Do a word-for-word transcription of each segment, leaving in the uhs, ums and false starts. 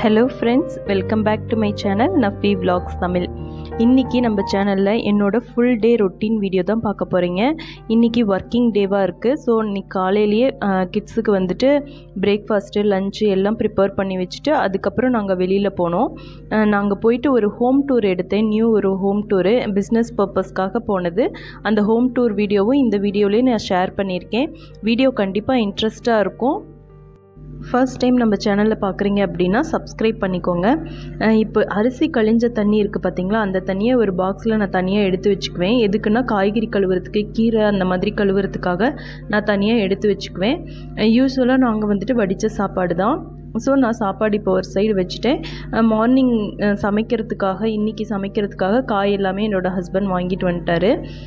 Hello friends, welcome back to my channel Nafi Vlogs Tamil. இன்னைக்கு நம்ம சேனல்ல என்னோட full day routine வீடியோ தான் பார்க்க போறீங்க. இன்னைக்கு working டேவா இருக்கு. சோ இன்னைக்கு காலையிலேயே கிட்ஸ்க்கு வந்துட்டு பிரேக்ஃபாஸ்ட், லஞ்ச் எல்லாம் prepare பண்ணி வச்சிட்டு அதுக்கு அப்புறம் நாங்க வெளியில போனோம். நாங்க போயிட்டு ஒரு ஹோம் டூர் எடுத்தேன். நியூ ஒரு ஹோம் டூர் business purpose-க்காக போனது. அந்த ஹோம் டூர் வீடியோவும் இந்த வீடியோலயே நான் ஷேர் பண்ணிருக்கேன். வீடியோ கண்டிப்பா இன்ட்ரஸ்டா இருக்கும். First time நம்ம சேனல்ல பார்க்குறீங்க அப்படினா subscribe பண்ணிக்கோங்க. இப்போ அரிசி கழிஞ்ச தண்ணி இருக்கு பாத்தீங்களா, அந்த தண்ணியை ஒரு பாக்ஸ்ல நான் தனியா எடுத்து வச்சுக்குவேன். எதுக்குன்னா காய்கறி கழுவுறதுக்கு, கீரை அந்த மாதிரி கழுவுறதுக்காக நான் தனியா எடுத்து வச்சுக்குவேன். யூசுவலா நாங்க வந்துட்டு வடிச்ச சாப்பாடு தான். ஸோ நான் சாப்பாடு இப்போ ஒரு சைடு வச்சுட்டேன். மார்னிங் சமைக்கிறதுக்காக இன்னைக்கு சமைக்கிறதுக்காக காய் எல்லாமே என்னோட ஹஸ்பண்ட் வாங்கிட்டு வந்துட்டாரு.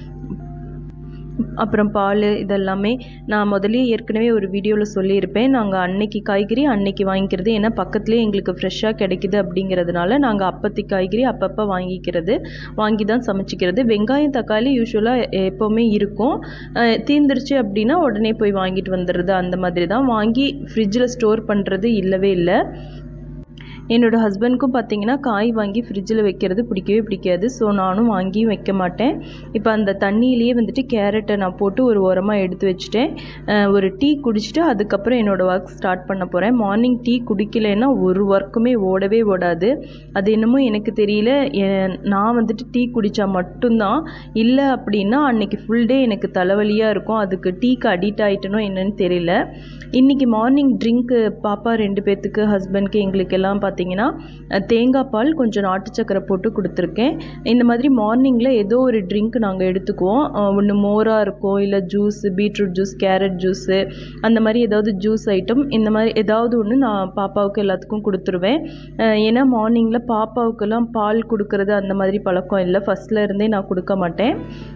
அப்புறம் பால் இதெல்லாமே நான் முதல்லயே ஏற்கனவே ஒரு வீடியோவில் சொல்லியிருப்பேன். நாங்கள் அன்னைக்கு காய்கறி அன்னைக்கு வாங்கிக்கிறது, ஏன்னா பக்கத்துலேயே எங்களுக்கு ஃப்ரெஷ்ஷாக கிடைக்குது அப்படிங்கிறதுனால நாங்கள் அப்பத்தி காய்கறி அப்பப்போ வாங்கிக்கிறது, வாங்கி தான் சமைச்சிக்கிறது. வெங்காயம் தக்காளி யூஸ்வலாக எப்போவுமே இருக்கும். தீர்ந்துருச்சு அப்படின்னா உடனே போய் வாங்கிட்டு வந்துடுறது, அந்த மாதிரி தான். வாங்கி ஃப்ரிட்ஜில் ஸ்டோர் பண்ணுறது இல்லவே இல்லை. என்னோட ஹஸ்பண்டுக்கும் பார்த்தீங்கன்னா காய் வாங்கி ஃப்ரிட்ஜில் வைக்கிறது பிடிக்கவே பிடிக்காது. ஸோ நானும் வாங்கியும் வைக்க மாட்டேன். இப்போ அந்த தண்ணியிலேயே வந்துட்டு கேரட்டை நான் போட்டு ஒரு ஓரமாக எடுத்து வச்சுட்டேன். ஒரு டீ குடிச்சிட்டு அதுக்கப்புறம் என்னோடய ஒர்க் ஸ்டார்ட் பண்ண போகிறேன். மார்னிங் டீ குடிக்கலைன்னா ஒரு ஒர்க்குமே ஓடவே ஓடாது. அது என்னமோ எனக்கு தெரியல, நான் வந்துட்டு டீ குடித்தா மட்டும்தான், இல்லை அப்படின்னா அன்றைக்கி ஃபுல் டே எனக்கு தலைவலியாக இருக்கும். அதுக்கு டீக்கு அடிக்ட் ஆகிட்டனோ என்னன்னு தெரியல. இன்றைக்கி மார்னிங் ட்ரிங்க்கு பாப்பா ரெண்டு பேர்த்துக்கு, ஹஸ்பண்ட்க்கு, எங்களுக்கு எல்லாம் பார்த்தீங்கன்னா தேங்காய் பால் கொஞ்சம் நாட்டு சக்கரை போட்டு கொடுத்துருக்கேன். இந்த மாதிரி மார்னிங்கில் ஏதோ ஒரு ட்ரிங்க் நாங்கள் எடுத்துக்குவோம். ஒன்று மோராக இருக்கும், இல்லை juice, beetroot juice, carrot juice, அந்த மாதிரி ஏதாவது ஜூஸ் ஐட்டம், இந்த மாதிரி ஏதாவது ஒன்று நான் பாப்பாவுக்கு எல்லாத்துக்கும் கொடுத்துருவேன். ஏன்னா மார்னிங்கில் பாப்பாவுக்கெல்லாம் பால் கொடுக்கறது அந்த மாதிரி பழக்கம் இல்லை, ஃபஸ்ட்டில் இருந்தே நான் கொடுக்க மாட்டேன்.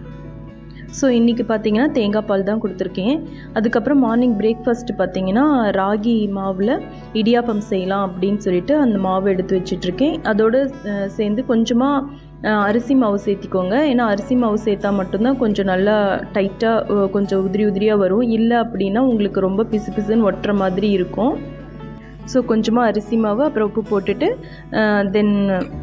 ஸோ இன்றைக்கி பார்த்தீங்கன்னா தேங்காய் பால் தான் கொடுத்துருக்கேன். அதுக்கப்புறம் மார்னிங் பிரேக்ஃபாஸ்ட்டு பார்த்தீங்கன்னா ராகி மாவில் இடியாப்பம் செய்யலாம் அப்படின்னு சொல்லிட்டு அந்த மாவு எடுத்து வச்சிட்ருக்கேன். அதோடு சேர்ந்து கொஞ்சமாக அரிசி மாவு சேர்த்திக்கோங்க. ஏன்னா அரிசி மாவு சேர்த்தா மட்டும்தான் கொஞ்சம் நல்லா டைட்டாக கொஞ்சம் உதிரி உதிரியாக வரும். இல்லை அப்படின்னா உங்களுக்கு ரொம்ப பிசு பிசுன்னு ஒட்டுற மாதிரி இருக்கும். ஸோ கொஞ்சமாக அரிசி மாவு அப்புறம் உப்பு போட்டுட்டு தென்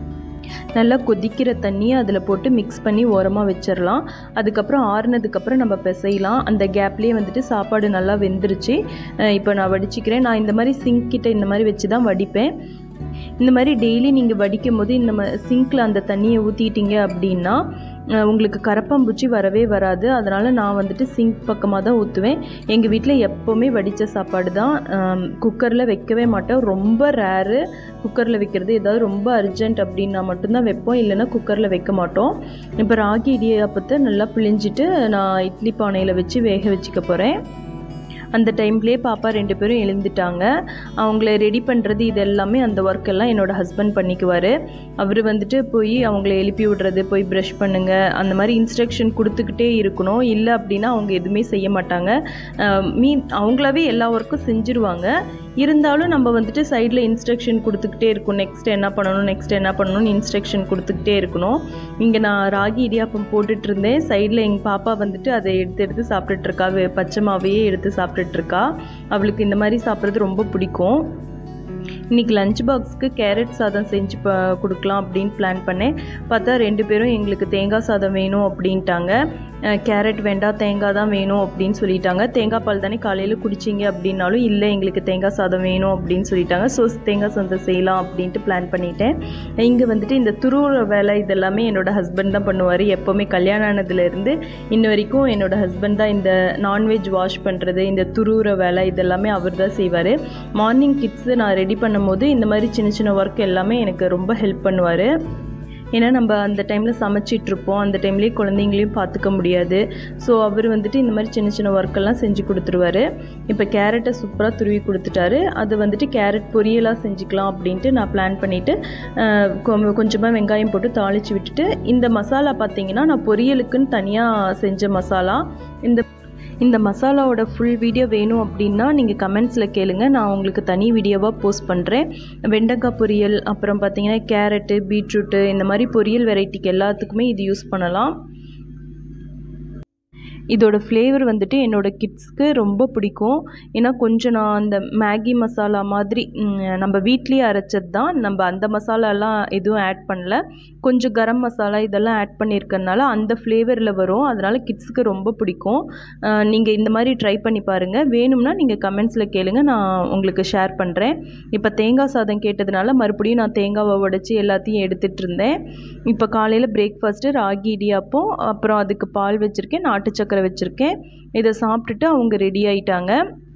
நல்லா கொதிக்கிற தண்ணியை அதில் போட்டு மிக்ஸ் பண்ணி ஓரமாக வச்சிடலாம். அதுக்கப்புறம் ஆறுனதுக்கப்புறம் நம்ம பிசையலாம். அந்த கேப்லேயே வந்துட்டு சாப்பாடு நல்லா வெந்துருச்சு. இப்போ நான் வடிச்சிக்கிறேன். நான் இந்த மாதிரி சிங்க் கிட்ட இந்த மாதிரி வச்சு தான் வடிப்பேன். இந்த மாதிரி டெய்லி நீங்கள் வடிக்கும் போது இந்த சிங்கில் அந்த தண்ணியை ஊற்றிட்டீங்க அப்படின்னா உங்களுக்கு கரப்பாம்பூச்சி வரவே வராது. அதனால் நான் வந்துட்டு சிங்க் பக்கமாக தான் ஊற்றுவேன். எங்கள் வீட்டில் எப்போவுமே வடித்த சாப்பாடு தான். குக்கரில் வைக்கவே மாட்டோம். ரொம்ப ரேரு குக்கரில் வைக்கிறது. ஏதாவது ரொம்ப அர்ஜென்ட் அப்படின்னா மட்டும்தான் வைப்போம், இல்லைன்னா குக்கரில் வைக்க மாட்டோம். இப்போ ராகி இடியாப்பத்தை நல்லா பிழிஞ்சிட்டு நான் இட்லி பானையில் வச்சு வேக வச்சுக்க போகிறேன். அந்த டைம்லேயே பாப்பா ரெண்டு பேரும் எழுந்துட்டாங்க. அவங்கள ரெடி பண்ணுறது இது எல்லாமே அந்த ஒர்க்கெல்லாம் என்னோடய ஹஸ்பண்ட் பண்ணிக்குவார். அவர் வந்துட்டு போய் அவங்கள எழுப்பி விடுறது, போய் ப்ரஷ் பண்ணுங்கள், அந்த மாதிரி இன்ஸ்ட்ரக்ஷன் கொடுத்துக்கிட்டே இருக்கணும். இல்லை அப்படின்னா அவங்க எதுவுமே செய்ய மாட்டாங்க. மீ அவங்களாவே எல்லா ஒர்க்கும் செஞ்சுருவாங்க. இருந்தாலும் நம்ம வந்துட்டு சைடில் இன்ஸ்ட்ரக்ஷன் கொடுத்துக்கிட்டே இருக்கணும். நெக்ஸ்ட் என்ன பண்ணணும், நெக்ஸ்ட் என்ன பண்ணணும்னு இன்ஸ்ட்ரக்ஷன் கொடுத்துக்கிட்டே இருக்கணும். இங்கே நான் ராகி இடியாப்பம் போட்டுட்டு இருந்தேன். சைடில் எங்கள் பாப்பா வந்துட்டு அதை எடுத்து எடுத்து சாப்பிட்டுட்ருக்கா. பச்சை மாவையே எடுத்து சாப்பிட்டுட்ருக்கா. அவளுக்கு இந்த மாதிரி சாப்பிட்றது ரொம்ப பிடிக்கும். இன்றைக்கி லஞ்ச் பாக்ஸுக்கு கேரட் சாதம் செஞ்சு ப கொடுக்கலாம் அப்படின்னு பிளான் பண்ணேன். பார்த்தா ரெண்டு பேரும் எங்களுக்கு தேங்காய் சாதம் வேணும் அப்படின்ட்டாங்க. கேரட் வேண்டாம், தேங்காய் தான் வேணும் அப்படின்னு சொல்லிட்டாங்க. தேங்காய் பால் தானே காலையில் குடிச்சிங்க அப்படின்னாலும் இல்லை எங்களுக்கு தேங்காய் சாதம் வேணும் அப்படின்னு சொல்லிட்டாங்க. ஸோ தேங்காய் சாதம் செய்யலாம் அப்படின்ட்டு பிளான் பண்ணிட்டேன். இங்கே வந்துட்டு இந்த துருவுற வேலை இதெல்லாமே என்னோடய ஹஸ்பண்ட் தான் பண்ணுவார். எப்போவுமே கல்யாணம் ஆனதுலேருந்து இன்ன வரைக்கும் என்னோடய ஹஸ்பண்ட் தான் இந்த நான்வெஜ் வாஷ் பண்ணுறது, இந்த துருவுற வேலை இதெல்லாமே அவர் தான் செய்வார். மார்னிங் கிட்ஸு நான் ரெடி பண்ணும்போது இந்த மாதிரி சின்ன சின்ன ஒர்க் எல்லாமே எனக்கு ரொம்ப ஹெல்ப் பண்ணுவார். ஏன்னா நம்ம அந்த டைமில் சமைச்சிட்ருப்போம், அந்த டைம்லேயே குழந்தைங்களையும் பார்த்துக்க முடியாது. ஸோ அவர் வந்துட்டு இந்த மாதிரி சின்ன சின்ன ஒர்க்கெல்லாம் செஞ்சு கொடுத்துருவாரு. இப்போ கேரட்டை சூப்பராக துருவி கொடுத்துட்டாரு. அது வந்துட்டு கேரட் பொரியலாக செஞ்சுக்கலாம் அப்படின்ட்டு நான் பிளான் பண்ணிவிட்டு கொஞ்சமாக வெங்காயம் போட்டு தாளித்து விட்டுட்டு, இந்த மசாலா பார்த்திங்கன்னா நான் பொரியலுக்குன்னு தனியாக செஞ்ச மசாலா. இந்த இந்த மசாலாவோட ஃபுல் வீடியோ வேணும் அப்படின்னா நீங்கள் கமெண்ட்ஸில் கேளுங்க, நான் உங்களுக்கு தனி வீடியோவாக போஸ்ட் பண்ணுறேன். வெண்டைக்காய் பொரியல், அப்புறம் பார்த்திங்கன்னா கேரட்டு, பீட்ரூட்டு, இந்த மாதிரி பொரியல் வெரைட்டிக்கு எல்லாத்துக்குமே இது யூஸ் பண்ணலாம். இதோட ஃப்ளேவர் வந்துட்டு என்னோடய கிட்ஸ்க்கு ரொம்ப பிடிக்கும். ஏன்னா கொஞ்சம் நான் அந்த மேகி மசாலா மாதிரி நம்ம வீட்லேயே அரைச்சது தான், நம்ம அந்த மசாலாலாம் எதுவும் ஆட் பண்ணல. கொஞ்சம் கரம் மசாலா இதெல்லாம் ஆட் பண்ணியிருக்கறனால அந்த ஃப்ளேவரில் வரும். அதனால் கிட்ஸுக்கு ரொம்ப பிடிக்கும். நீங்கள் இந்த மாதிரி ட்ரை பண்ணி பாருங்கள். வேணும்னா நீங்கள் கமெண்ட்ஸில் கேளுங்க, நான் உங்களுக்கு ஷேர் பண்ணுறேன். இப்போ தேங்காய் சாதம் கேட்டதுனால மறுபடியும் நான் தேங்காவை உடைச்சி எல்லாத்தையும் எடுத்துகிட்டு இருந்தேன். இப்போ காலையில் பிரேக்ஃபாஸ்ட்டு ராகி இடியாப்பம், அப்புறம் அதுக்கு பால் வச்சுருக்கேன், நாட்டு சக்கரை வச்சுருக்கேன். இதை சாப்பிட்டுட்டு அவங்க ரெடி ஆயிட்டாங்க.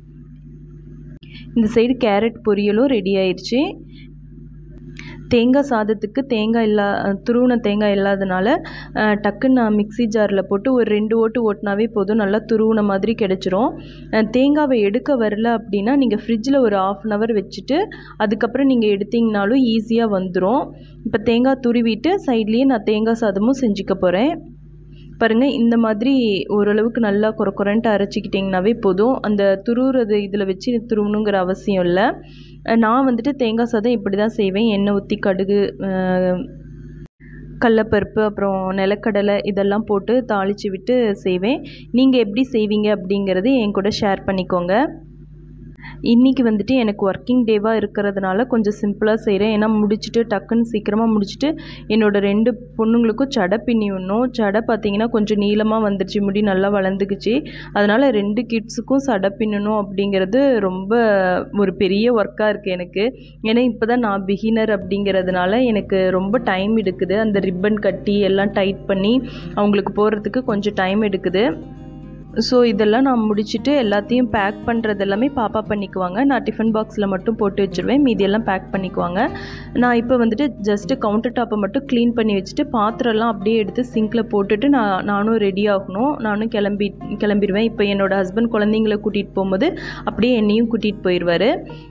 இந்த சைடு கேரட் பொரியலும் ரெடி ஆயிடுச்சு. தேங்காய் சாதத்துக்கு தேங்காய் இல்லா துருவின தேங்காய் இல்லாதனால டக்குன்னு நான் மிக்ஸி ஜாரில் போட்டு ஒரு ரெண்டு ஓட்டு ஓட்டினாவே போதும், நல்லா துருவின மாதிரி கிடச்சிரும். தேங்காவை எடுக்க வரல அப்படின்னா நீங்கள் ஃப்ரிட்ஜில் ஒரு ஆஃப் அன் ஹவர் வச்சுட்டு அதுக்கப்புறம் நீங்கள் எடுத்திங்கனாலும் ஈஸியாக வந்துடும். இப்போ தேங்காய் துருவிட்டு சைட்லேயே நான் தேங்காய் சாதமும் செஞ்சுக்க போகிறேன். பாருங்கள், இந்த மாதிரி ஓரளவுக்கு நல்லா குறை குறைன்ட்டு அரைச்சிக்கிட்டிங்கனாவே போதும். அந்த துருவுறது இதில் வச்சு துருவணுங்கிற அவசியம் இல்லை. நான் வந்துட்டு தேங்காய் சாதம் இப்படி தான் செய்வேன். எண்ணெய் ஊற்றி கடுகு, கடலைப்பருப்பு, அப்புறம் நிலக்கடலை இதெல்லாம் போட்டு தாளித்து விட்டு செய்வேன். நீங்கள் எப்படி செய்வீங்க அப்படிங்கிறது என் கூட ஷேர் பண்ணிக்கோங்க. இன்றைக்கி வந்துட்டு எனக்கு ஒர்க்கிங் டேவாக இருக்கிறதுனால கொஞ்சம் சிம்பிளாக செய்கிறேன். ஏன்னா முடிச்சுட்டு டக்குன்னு சீக்கிரமாக முடிச்சுட்டு என்னோடய ரெண்டு பொண்ணுங்களுக்கும் சடை பின்னி விடணும். சடை பார்த்திங்கன்னா கொஞ்சம் நீளமாக வந்துடுச்சு, முடி நல்லா வளர்ந்துக்குச்சு. அதனால் ரெண்டு கிட்ஸுக்கும் சடை பின்னணும் அப்படிங்கிறது ரொம்ப ஒரு பெரிய ஒர்க்காக இருக்குது எனக்கு. ஏன்னா இப்போ தான் நான் பிகினர் அப்படிங்கிறதுனால எனக்கு ரொம்ப டைம் எடுக்குது. அந்த ரிப்பன் கட்டி எல்லாம் டைட் பண்ணி அவங்களுக்கு போடுறதுக்கு கொஞ்சம் டைம் எடுக்குது. ஸோ இதெல்லாம் நான் முடிச்சுட்டு எல்லாத்தையும் பேக் பண்ணுறது எல்லாமே பாப்பா பண்ணிக்குவாங்க. நான் டிஃபன் பாக்ஸில் மட்டும் போட்டு வச்சுருவேன், மீதியெல்லாம் பேக் பண்ணிக்குவாங்க. நான் இப்போ வந்துட்டு ஜஸ்ட்டு கவுண்டர் டாப்பை மட்டும் க்ளீன் பண்ணி வச்சுட்டு பாத்திரம்லாம் அப்படியே எடுத்து சிங்கில் போட்டுட்டு நான் நானும் ரெடி ஆகணும். நானும் கிளம்பி கிளம்பிடுவேன். இப்போ என்னோடய ஹஸ்பண்ட் குழந்தைங்கள கூட்டிகிட்டு போகும்போது அப்படியே என்னையும் கூட்டிகிட்டு போயிடுவார்.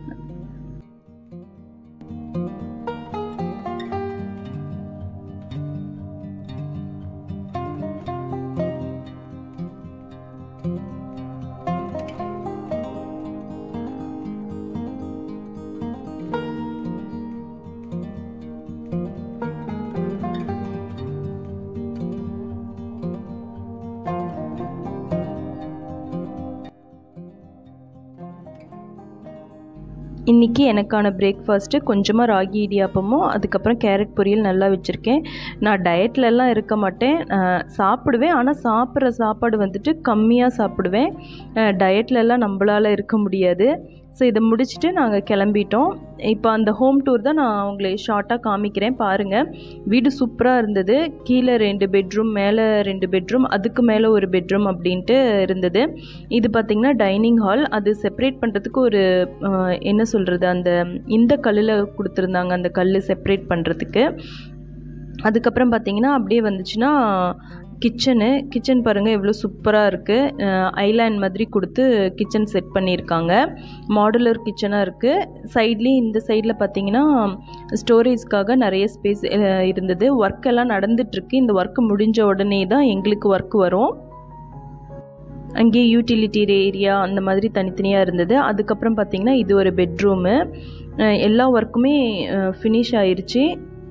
இன்றைக்கி எனக்கான பிரேக்ஃபாஸ்ட்டு கொஞ்சமாக ராகி இடியாப்பமும் அதுக்கப்புறம் கேரட் பொரியல் நல்லா வச்சுருக்கேன். நான் டயட்லலாம் இருக்க மாட்டேன், சாப்பிடுவேன். ஆனால் சாப்பிட்ற சாப்பாடு வந்துட்டு கம்மியாக சாப்பிடுவேன். டயட்லலாம் நம்மளால் இருக்க முடியாது. ஸோ இதை முடிச்சுட்டு நாங்கள் கிளம்பிட்டோம். இப்போ அந்த ஹோம் டூர் தான் நான் உங்களை ஷார்ட்டாக காமிக்கிறேன் பாருங்கள். வீடு சூப்பராக இருந்தது. கீழே ரெண்டு பெட்ரூம், மேலே ரெண்டு பெட்ரூம், அதுக்கு மேலே ஒரு பெட்ரூம் அப்படின்ட்டு இருந்தது. இது பார்த்திங்கன்னா டைனிங் ஹால். அது செப்பரேட் பண்ணுறதுக்கு ஒரு என்ன சொல்கிறது, அந்த இந்த கல்லில் கொடுத்துருந்தாங்க, அந்த கல் செப்பரேட் பண்ணுறதுக்கு. அதுக்கப்புறம் பார்த்திங்கன்னா அப்படியே வந்துச்சுன்னா கிச்சனு கிச்சன் பாருங்கள் எவ்வளோ சூப்பராக இருக்குது. ஐலாண்ட் மாதிரி கொடுத்து கிச்சன் செட் பண்ணியிருக்காங்க. மாடுலர் கிச்சனாக இருக்குது. சைட்லேயும் இந்த சைடில் பார்த்திங்கன்னா ஸ்டோரேஜ்க்காக நிறைய ஸ்பேஸ் இருந்தது. ஒர்க் எல்லாம் நடந்துகிட்ருக்கு. இந்த ஒர்க் முடிஞ்ச உடனே தான் எங்களுக்கு ஒர்க் வரும். அங்கேயே யூட்டிலிட்டி ஏரியா அந்த மாதிரி தனித்தனியாக இருந்தது. அதுக்கப்புறம் பார்த்திங்கன்னா இது ஒரு பெட்ரூமு. எல்லா ஒர்க்குமே ஃபினிஷ் ஆயிடுச்சு.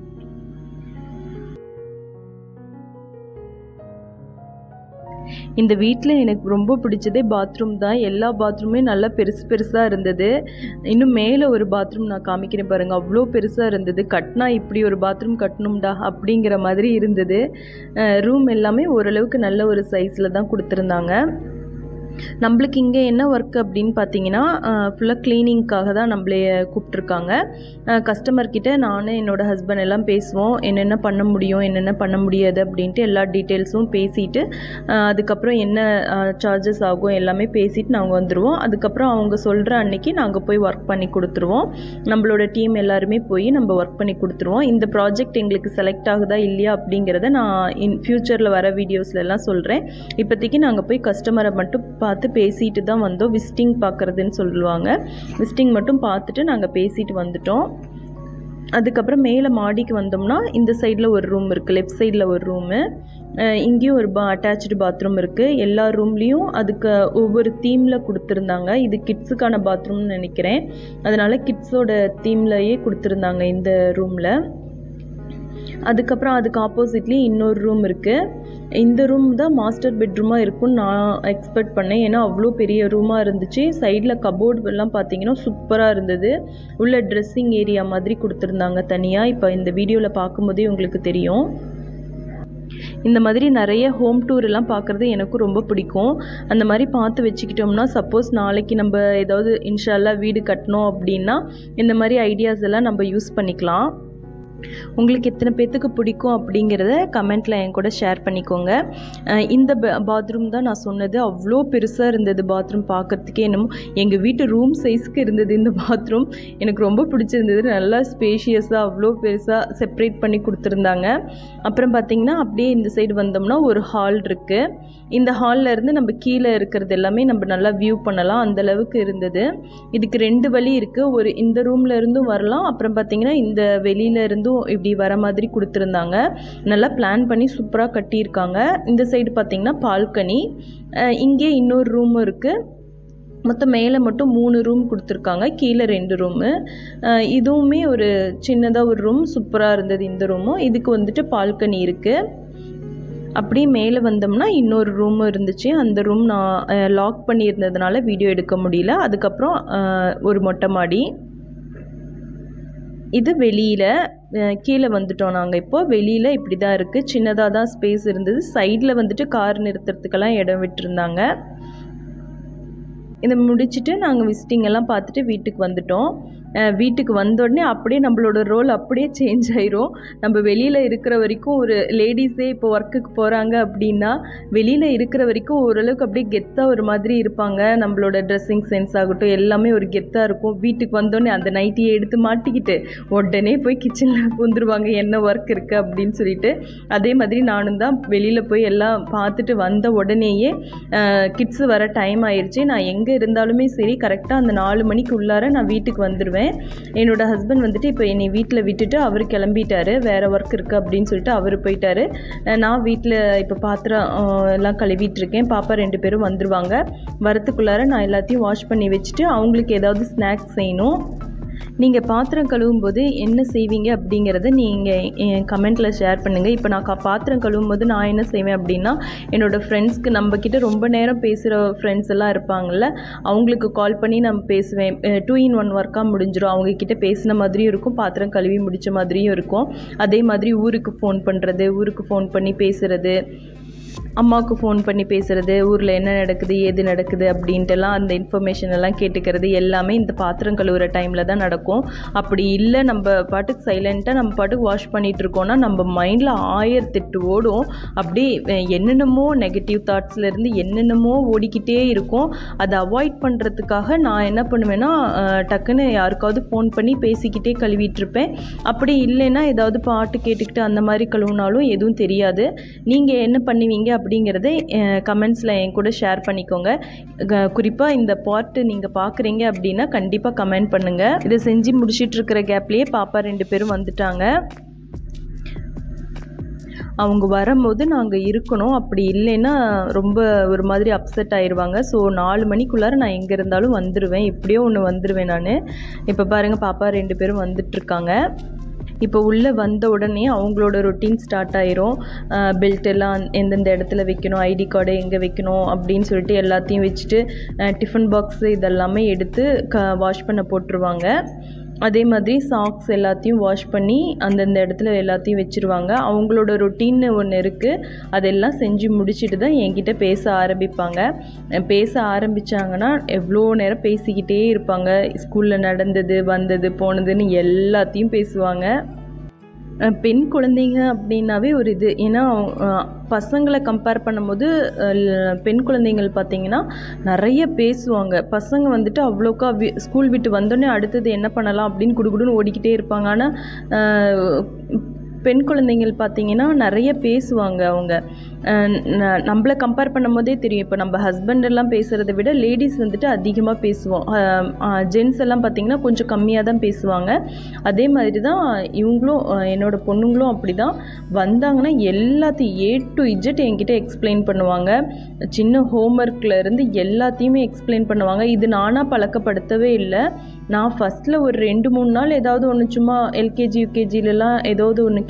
இந்த வீட்டில் எனக்கு ரொம்ப பிடிச்சதே பாத்ரூம் தான். எல்லா பாத்ரூமே நல்லா பெருசு பெருசாக இருந்தது. இன்னும் மேலே ஒரு பாத்ரூம் நான் காமிக்கிறேன் பாருங்கள், அவ்வளோ பெருசாக இருந்தது. கட்டினா இப்படி ஒரு பாத்ரூம் கட்டணும்டா அப்படிங்கிற மாதிரி இருந்தது. ரூம் எல்லாமே ஓரளவுக்கு நல்ல ஒரு சைஸில் தான் கொடுத்துருந்தாங்க. நம்மளுக்கு இங்கே என்ன ஒர்க் அப்படின்னு பார்த்தீங்கன்னா ஃபுல்லாக க்ளீனிங்காக தான் நம்மளே கூப்பிட்ருக்காங்க. கஸ்டமர்கிட்ட நான் என்னோடய ஹஸ்பண்ட் எல்லாம் பேசுவோம், என்னென்ன பண்ண முடியும் என்னென்ன பண்ண முடியாது அப்படின்ட்டு எல்லா டீட்டெயில்ஸும் பேசிவிட்டு அதுக்கப்புறம் என்ன சார்ஜஸ் ஆகும் எல்லாமே பேசிவிட்டு நாங்கள் வந்துடுவோம். அதுக்கப்புறம் அவங்க சொல்கிற அன்றைக்கி நாங்கள் போய் ஒர்க் பண்ணி கொடுத்துருவோம். நம்மளோட டீம் எல்லாருமே போய் நம்ம ஒர்க் பண்ணி கொடுத்துருவோம். இந்த ப்ராஜெக்ட் எங்களுக்கு செலக்ட் ஆகுதா இல்லையா அப்படிங்கிறத நான் இன் ஃப்யூச்சரில் வர வீடியோஸ்லாம் சொல்கிறேன். இப்போதைக்கு நாங்கள் போய் கஸ்டமரை மட்டும் பார்த்து பேசிட்டு தான் வந்தோம். விசிட்டிங் பார்க்குறதுன்னு சொல்லுவாங்க. விசிட்டிங் மட்டும் பார்த்துட்டு நாங்கள் பேசிட்டு வந்துட்டோம். அதுக்கப்புறம் மேலே மாடிக்கு வந்தோம்னா இந்த சைடில் ஒரு ரூம் இருக்குது, லெஃப்ட் சைடில் ஒரு ரூமு, இங்கேயும் ஒரு பா அட்டாச்சு பாத்ரூம் இருக்குது. எல்லா ரூம்லேயும் அதுக்கு ஒவ்வொரு தீமில் கொடுத்துருந்தாங்க. இது கிட்ஸுக்கான பாத்ரூம்னு நினைக்கிறேன், அதனால் கிட்ஸோட தீம்லையே கொடுத்துருந்தாங்க இந்த ரூமில். அதுக்கப்புறம் அதுக்கு ஆப்போசிட்லேயே இன்னொரு ரூம் இருக்குது. இந்த ரூம் தான் மாஸ்டர் பெட்ரூமாக இருக்கும்னு நான் எக்ஸ்பெக்ட் பண்ணேன். ஏன்னா அவ்வளோ பெரிய ரூமாக இருந்துச்சு. சைடில் கபோர்டு எல்லாம் பார்த்தீங்கன்னா சூப்பராக இருந்தது. உள்ள ட்ரெஸ்ஸிங் ஏரியா மாதிரி கொடுத்துருந்தாங்க தனியாக. இப்போ இந்த வீடியோவில் பார்க்கும்போதே உங்களுக்கு தெரியும். இந்த மாதிரி நிறைய ஹோம் டூர் எல்லாம் பார்க்குறது எனக்கும் ரொம்ப பிடிக்கும். அந்த மாதிரி பார்த்து வச்சுக்கிட்டோம்னா சப்போஸ் நாளைக்கு நம்ம ஏதாவது இன்ஷால்லா வீடு கட்டணும் அப்படின்னா இந்த மாதிரி ஐடியாஸ் எல்லாம் நம்ம யூஸ் பண்ணிக்கலாம். உங்களுக்கு எத்தனை பேர்த்துக்கு பிடிக்கும் அப்படிங்கிறத கமெண்ட்டில் என் கூட ஷேர் பண்ணிக்கோங்க. இந்த பாத்ரூம் தான் நான் சொன்னது. அவ்வளோ பெருசாக இருந்தது பாத்ரூம், பார்க்குறதுக்கே என்னமோ எங்கள் வீட்டு ரூம் சைஸ்க்கு இருந்தது இந்த பாத்ரூம். எனக்கு ரொம்ப பிடிச்சிருந்தது. நல்லா ஸ்பேஷியஸாக அவ்வளோ பெருசாக செப்ரேட் பண்ணி கொடுத்துருந்தாங்க. அப்புறம் பார்த்திங்கன்னா அப்படியே இந்த சைடு வந்தோம்னா ஒரு ஹால் இருக்குது. இந்த ஹாலில் இருந்து நம்ம கீழே இருக்கிறது எல்லாமே நம்ம நல்லா வியூ பண்ணலாம், அந்தளவுக்கு இருந்தது. இதுக்கு ரெண்டு வழி இருக்குது. ஒரு இந்த ரூமில் இருந்தும் வரலாம், அப்புறம் பார்த்திங்கன்னா இந்த வெளியில் இருந்தும் இப்படி வர மாதிரி கொடுத்துருந்தாங்க. நல்லா பிளான் பண்ணி சூப்பராக கட்டியிருக்காங்க. இந்த சைடு பார்த்திங்கன்னா பால்கனி, இங்கே இன்னொரு ரூம் இருக்குது. மொத்தம் மேலே மட்டும் மூணு ரூம் கொடுத்துருக்காங்க, கீழே ரெண்டு ரூமு. இதுவுமே ஒரு சின்னதாக ஒரு ரூம், சூப்பராக இருந்தது இந்த ரூமும். இதுக்கு வந்துட்டு பால்கனி இருக்குது. அப்படியே மேலே வந்தோம்னா இன்னொரு ரூமும் இருந்துச்சு. அந்த ரூம் நான் லாக் பண்ணியிருந்ததுனால வீடியோ எடுக்க முடியல. அதுக்கப்புறம் ஒரு மொட்டை மாடி. இது வெளியில் கீழே வந்துட்டோம் நாங்கள். இப்போது வெளியில் இப்படி தான் இருக்குது. சின்னதாக தான் ஸ்பேஸ் இருந்தது. சைடில் வந்துட்டு கார் நிறுத்துறதுக்கெல்லாம் இடம் விட்டுருந்தாங்க. இதை முடிச்சுட்டு நாங்கள் விசிட்டிங் எல்லாம் பார்த்துட்டு வீட்டுக்கு வந்துட்டோம். வீட்டுக்கு வந்தோடனே அப்படியே நம்மளோட ரோல் அப்படியே சேஞ்ச் ஆயிரும். நம்ம வெளியில் இருக்கிற வரைக்கும் ஒரு லேடிஸே இப்போ ஒர்க்குக்கு போகிறாங்க அப்படின்னா வெளியில் இருக்கிற வரைக்கும் ஓரளவுக்கு அப்படியே கெத்தாக ஒரு மாதிரி இருப்பாங்க. நம்மளோட ட்ரெஸ்ஸிங் சென்ஸ் ஆகட்டும் எல்லாமே ஒரு கெத்தாக இருக்கும். வீட்டுக்கு வந்தோடனே அந்த நைட்டியை எடுத்து மாட்டிக்கிட்டு உடனே போய் கிச்சனில் பூந்துருவாங்க, என்ன ஒர்க் இருக்குது அப்படின்னு சொல்லிட்டு. அதே மாதிரி நானும் தான் வெளியில் போய் எல்லாம் பார்த்துட்டு வந்த உடனேயே கிட்ஸு வர டைம் ஆயிடுச்சு. நான் எங்கே இருந்தாலுமே சரி கரெக்டாக அந்த நாலு மணிக்கு உள்ளார நான் வீட்டுக்கு வந்துடுவேன். என்னோட ஹஸ்பண்ட் வந்துட்டு இப்போ என்னை வீட்டில் விட்டுட்டு அவர் கிளம்பிட்டாரு, வேறு ஒர்க் இருக்குது அப்படின்னு சொல்லிட்டு அவர் போயிட்டாரு. நான் வீட்டில் இப்போ பாத்திரம் எல்லாம் கழுவிட்டு இருக்கேன். பாப்பா ரெண்டு பேரும் வந்துடுவாங்க. வரத்துக்குள்ளார நான் எல்லாத்தையும் வாஷ் பண்ணி வச்சுட்டு அவங்களுக்கு ஏதாவது ஸ்நாக்ஸ் செய்யணும். நீங்கள் பாத்திரம் கழுவும் போது என்ன செய்வீங்க அப்படிங்கிறத நீங்கள் என் கமெண்ட்டில் ஷேர் பண்ணுங்கள். இப்போ நான் பாத்திரம் கழுவும் போது நான் என்ன செய்வேன் அப்படின்னா என்னோடய ஃப்ரெண்ட்ஸ்க்கு நம்மக்கிட்ட ரொம்ப நேரம் பேசுகிற ஃப்ரெண்ட்ஸ் எல்லாம் இருப்பாங்கள்ல, அவங்களுக்கு கால் பண்ணி நான் பேசுவேன். டூ இன் ஒன் ஒர்க்காக முடிஞ்சிடும். அவங்கக்கிட்ட பேசின மாதிரியும் இருக்கும், பாத்திரம் கழுவி முடித்த மாதிரியும் இருக்கும். அதே மாதிரி ஊருக்கு ஃபோன் பண்ணுறது, ஊருக்கு ஃபோன் பண்ணி பேசுகிறது, அம்மாவுக்கு ஃபோன் பண்ணி பேசுகிறது, ஊரில் என்ன நடக்குது ஏது நடக்குது அப்படின்ட்டுலாம் அந்த இன்ஃபர்மேஷன் எல்லாம் கேட்டுக்கிறது எல்லாமே இந்த பாத்திரம் கழுவுற டைமில் தான் நடக்கும். அப்படி இல்லை நம்ம பாட்டுக்கு சைலண்ட்டாக நம்ம பாட்டுக்கு வாஷ் பண்ணிகிட்டு இருக்கோன்னா நம்ம மைண்டில் ஆயிரத்தெட்டு ஓடும். அப்படியே என்னென்னமோ நெகட்டிவ் தாட்ஸ்லேருந்து என்னென்னமோ ஓடிக்கிட்டே இருக்கும். அதை அவாய்ட் பண்ணுறதுக்காக நான் என்ன பண்ணுவேன்னா டக்குன்னு யாருக்காவது ஃபோன் பண்ணி பேசிக்கிட்டே கழுவிட்டுருப்பேன். அப்படி இல்லைன்னா ஏதாவது பாட்டு கேட்டுக்கிட்டு அந்த மாதிரி கழுவுனாலும் எதுவும் தெரியாது. நீங்கள் என்ன பண்ணுவீங்க அப்படிங்கிறத கமெண்ட்ஸில் என் கூட ஷேர் பண்ணிக்கோங்க. குறிப்பாக இந்த பார்ட்டு நீங்கள் பார்க்குறீங்க அப்படின்னா கண்டிப்பாக கமெண்ட் பண்ணுங்கள். இதை செஞ்சு முடிச்சிட்டு இருக்கிற கேப்லேயே பாப்பா ரெண்டு பேரும் வந்துட்டாங்க. அவங்க வரும்போது நாங்கள் இருக்கணும், அப்படி இல்லைன்னா ரொம்ப ஒரு மாதிரி அப்செட் ஆயிடுவாங்க. ஸோ நாலு மணிக்குள்ளார நான் எங்கே இருந்தாலும் வந்துடுவேன், எப்படியோ ஒன்று வந்துடுவேன் நான். இப்போ பாருங்கள் பாப்பா ரெண்டு பேரும் வந்துட்டுருக்காங்க. இப்போ உள்ளே வந்த உடனே அவங்களோட ரொட்டீன் ஸ்டார்ட் ஆயிரும். பெல்ட் எல்லாம் எந்தெந்த இடத்துல வைக்கணும், ஐடி கார்டு எங்கே வைக்கணும் அப்படின்னு சொல்லிட்டு எல்லாத்தையும் வச்சுட்டு டிஃபன் பாக்ஸு இதெல்லாமே எடுத்து க வாஷ் பண்ண போட்டுருவாங்க. அதே மாதிரி சாக்ஸ் எல்லாத்தையும் வாஷ் பண்ணி அந்தந்த இடத்துல எல்லாத்தையும் வச்சுருவாங்க. அவங்களோட ரொட்டீன்னு ஒன்று இருக்குது, அதெல்லாம் செஞ்சு முடிச்சுட்டு தான் என்கிட்ட பேச ஆரம்பிப்பாங்க. பேச ஆரம்பித்தாங்கன்னா எவ்வளோ நேரம் பேசிக்கிட்டே இருப்பாங்க. ஸ்கூலில் நடந்தது வந்தது போனதுன்னு எல்லாத்தையும் பேசுவாங்க. பெண் குழந்தைங்க அப்படின்னாவே ஒரு இது, ஏன்னா பசங்களை கம்பேர் பண்ணும்போது பெண் குழந்தைங்கள் பார்த்திங்கன்னா நிறைய பேசுவாங்க. பசங்க வந்துட்டு அவ்வளோக்கா வி ஸ்கூல் விட்டு வந்தோடனே அடுத்தது என்ன பண்ணலாம் அப்படின்னு குடுகுடுன்னு ஓடிக்கிட்டே இருப்பாங்க. ஆனால் பெண் குழந்தைங்கள் பார்த்திங்கன்னா நிறைய பேசுவாங்க. அவங்க நம்மளை கம்பேர் பண்ணும் போதே தெரியும். இப்போ நம்ம ஹஸ்பண்ட் எல்லாம் பேசுகிறத விட லேடிஸ் வந்துட்டு அதிகமாக பேசுவோம். ஜென்ஸ் எல்லாம் பார்த்திங்கன்னா கொஞ்சம் கம்மியாக தான் பேசுவாங்க. அதே மாதிரி தான் இவங்களும், என்னோடய பொண்ணுங்களும் அப்படி தான். வந்தாங்கன்னா எல்லாத்தையும் ஏ டு இஜெட் என்கிட்ட எக்ஸ்பிளைன் பண்ணுவாங்க. சின்ன ஹோம்ஒர்க்கில் இருந்து எல்லாத்தையுமே எக்ஸ்பிளைன் பண்ணுவாங்க. இது நானாக பழக்கப்படுத்தவே இல்லை. நான் ஃபஸ்ட்டில் ஒரு ரெண்டு மூணு நாள் ஏதாவது ஒன்று சும்மா எல்கேஜி யூகேஜிலலாம் ஏதாவது ஒன்று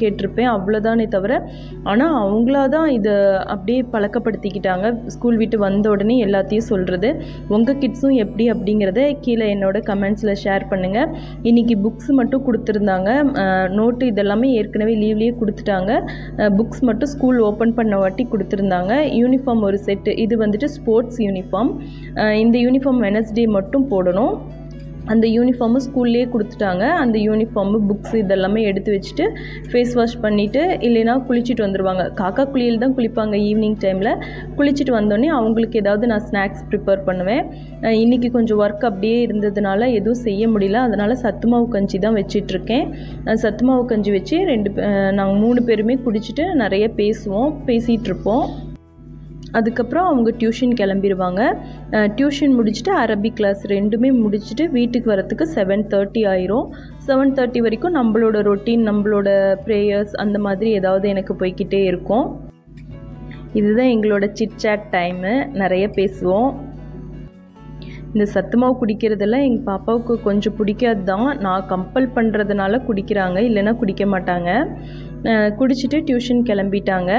கேட்டிருப்பேன், அவ்வளோதானே தவிர. ஆனால் அவங்களா தான் இதை அப்படியே பழக்கப்படுத்திக்கிட்டாங்க. ஸ்கூல் விட்டு வந்த உடனே எல்லாத்தையும் சொல்கிறது. உங்கள் கிட்ஸும் எப்படி அப்படிங்கிறத கீழே என்னோட கமெண்ட்ஸில் ஷேர் பண்ணுங்கள். இன்றைக்கி புக்ஸ் மட்டும் கொடுத்துருந்தாங்க, நோட்டு இதெல்லாமே ஏற்கனவே லீவ்லேயே கொடுத்துட்டாங்க. புக்ஸ் மட்டும் ஸ்கூல் ஓப்பன் பண்ண வாட்டி கொடுத்துருந்தாங்க. யூனிஃபார்ம் ஒரு செட்டு, இது வந்துட்டு ஸ்போர்ட்ஸ் யூனிஃபார்ம். இந்த யூனிஃபார்ம் வெனஸ்டே மட்டும் போடணும். அந்த யூனிஃபார்மு ஸ்கூல்லேயே கொடுத்துட்டாங்க. அந்த யூனிஃபார்மு புக்ஸ் இதெல்லாமே எடுத்து வச்சுட்டு ஃபேஸ் வாஷ் பண்ணிவிட்டு இல்லைனா குளிச்சுட்டு வந்துடுவாங்க. காக்கா குளியல் தான் குளிப்பாங்க ஈவினிங் டைமில். குளிச்சுட்டு வந்தோடனே அவங்களுக்கு ஏதாவது நான் ஸ்நாக்ஸ் ப்ரிப்பேர் பண்ணுவேன். இன்றைக்கி கொஞ்சம் ஒர்க் அப்படியே இருந்ததுனால எதுவும் செய்ய முடியல, அதனால் சத்து மாவு கஞ்சி தான் வச்சிட்ருக்கேன். சத்து மாவு கஞ்சி வச்சு ரெண்டு நாங்கள் மூணு பேருமே குடிச்சிட்டு நிறைய பேசுவோம், பேசிகிட்ருப்போம். அதுக்கப்புறம் அவங்க டியூஷன் கிளம்பிடுவாங்க. டியூஷன் முடிச்சுட்டு அரபிக் கிளாஸ் ரெண்டுமே முடிச்சுட்டு வீட்டுக்கு வரத்துக்கு செவன் தேர்ட்டி ஆயிரும். செவன் தேர்ட்டி வரைக்கும் நம்மளோட ரொட்டீன், நம்மளோட ப்ரேயர்ஸ் அந்த மாதிரி ஏதாவது எனக்கு போய்கிட்டே இருக்கும். இதுதான் எங்களோட சிட் சாட் டைமு, நிறைய பேசுவோம். இந்த சத்து மாவு குடிக்கிறதெல்லாம் எங்கள் பாப்பாவுக்கு கொஞ்சம் பிடிக்காது தான். நான் கம்பல் பண்ணுறதுனால குடிக்கிறாங்க, இல்லைன்னா குடிக்க மாட்டாங்க. குடிச்சிட்டு டியூஷன் கிளம்பிட்டாங்க.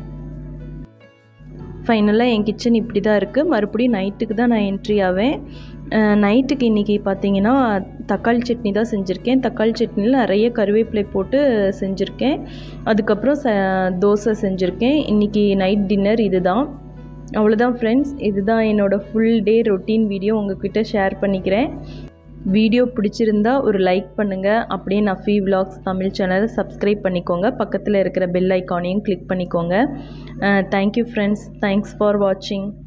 ஃபைனலாக என் கிச்சன் இப்படி தான் இருக்குது. மறுபடியும் நைட்டுக்கு தான் நான் என்ட்ரி ஆவேன். நைட்டுக்கு இன்றைக்கி பார்த்தீங்கன்னா தக்காளி சட்னி தான் செஞ்சுருக்கேன். தக்காளி சட்னியில் நிறைய கருவேப்பிலை போட்டு செஞ்சுருக்கேன். அதுக்கப்புறம் ச தோசை செஞ்சுருக்கேன். இன்றைக்கி நைட் டின்னர் இது தான். அவ்வளோதான் ஃப்ரெண்ட்ஸ், இதுதான் என்னோடய ஃபுல் டே ரொட்டீன் வீடியோ உங்கள்கிட்ட ஷேர் பண்ணிக்கிறேன். வீடியோ பிடிச்சிருந்தா ஒரு லைக் பண்ணுங்கள். அப்படியே நஃபி விலாக்ஸ் தமிழ் சேனலை சப்ஸ்கிரைப் பண்ணிக்கோங்க. பக்கத்தில் இருக்கிற பெல் ஐக்கானையும் கிளிக் பண்ணிக்கோங்க. தேங்க்யூ ஃப்ரெண்ட்ஸ், தேங்க்ஸ் ஃபார் வாட்சிங்.